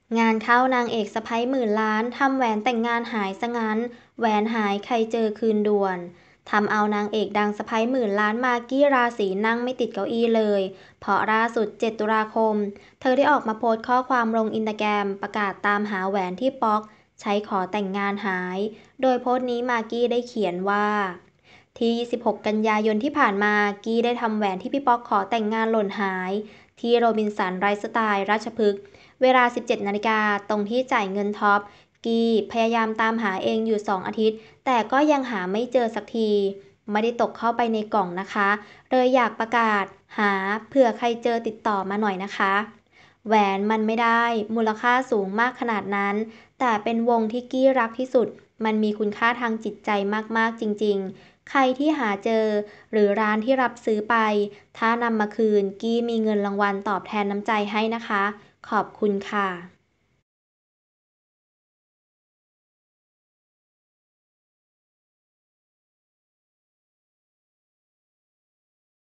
งานเข้านางเอกสะใภ้หมื่นล้านทำแหวนแต่งงานหายซะงั้นแหวนหายใครเจอคืนด่วนทำเอานางเอกดังสะใภ้หมื่นล้านมากกี้ราศีนั่งไม่ติดเก้าอี้เลยเพราะล่าสุด7ตุลาคมเธอได้ออกมาโพสต์ข้อความลงอินสตาแกรมประกาศตามหาแหวนที่ป๊อกใช้ขอแต่งงานหายโดยโพสต์นี้มากกี้ได้เขียนว่าที่26กันยายนที่ผ่านมากี้ได้ทำแหวนที่พี่ป๊อกขอแต่งงานหล่นหายที่โรบินสันไลฟ์สไตล์ราชพฤกษ์เวลา 17 นาฬิกาตรงที่จ่ายเงินท็อปกี้พยายามตามหาเองอยู่2 อาทิตย์แต่ก็ยังหาไม่เจอสักทีไม่ได้ตกเข้าไปในกล่องนะคะเลยอยากประกาศหาเผื่อใครเจอติดต่อมาหน่อยนะคะแหวนมันไม่ได้มูลค่าสูงมากขนาดนั้นแต่เป็นวงที่กี้รักที่สุดมันมีคุณค่าทางจิตใจมากๆจริงๆใครที่หาเจอหรือร้านที่รับซื้อไปถ้านำมาคืนกี้มีเงินรางวัลตอบแทนน้ำใจให้นะคะขอบคุณค่ะ